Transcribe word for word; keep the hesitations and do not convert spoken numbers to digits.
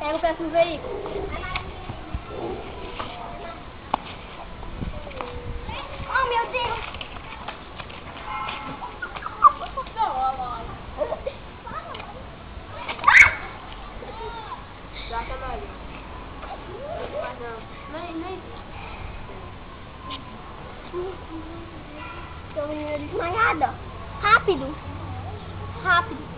Pega o próximo veículo. Oh, meu Deus! Já trabalhou. Mas não. Nem, nem. Tô menina desmaiada. Rápido. Rápido.